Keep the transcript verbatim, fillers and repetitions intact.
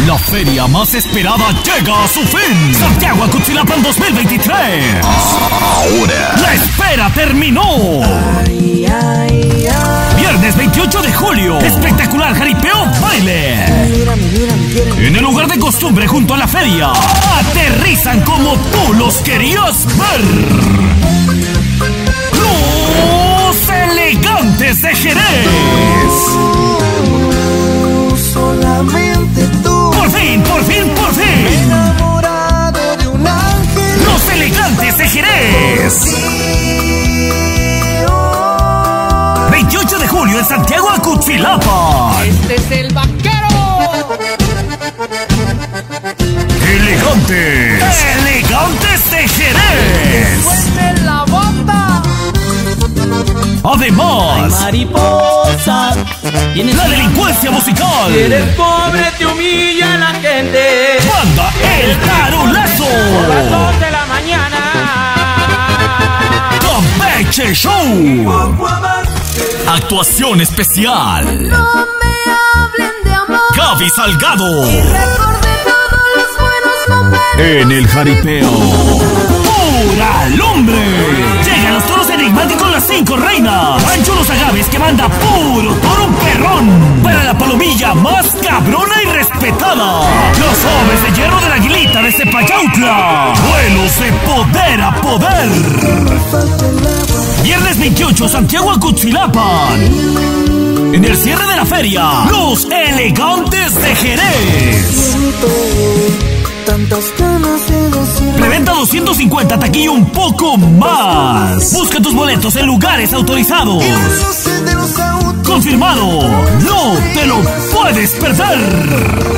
La feria más esperada llega a su fin. Santiago Acutzilapán dos mil veintitrés. Ahora la espera terminó. Ay, ay, ay. Viernes veintiocho de julio. Espectacular jaripeo baile. Mírame, mírame, mírame. En el lugar de costumbre junto a la feria. Aterrizan como tú los querías ver. Los Elegantes de Jerez. Tú, solamente tú. Por fin, por fin, por fin. Enamorado de un ángel. Los Elegantes de Jerez. Sí, oh. veintiocho de julio en Santiago Acutzilapán. Este es el vaquero. Elegantes. Elegantes de Jerez. Suelte la bota. Además, Mariposa, tienes la delincuencia musical. eres pobre, te humilla la gente. Banda El Tarolazo. A las dos de la mañana. Campeche Show. Actuación especial. No me hablen de amor. Gaby Salgado. Recordé todos los buenos momentos. En el jaripeo. ¡Pura lumbre! Llegan los toros enigmáticos, las cinco reinas. Pancho Los Agaves que manda puro toro perrón. Para la palomilla más cabrona y respetada. Los hombres de hierro de la Aguilita de Cepayautla. Vuelos de poder a poder. Viernes veintiocho, Santiago Acutzilapán. En el cierre de la feria, Los Elegantes de Jerez. Tantas ganas de decir. Preventa doscientos cincuenta, taquilla un poco más. Busca tus boletos en lugares autorizados. De los autos. Confirmado, no te lo puedes perder.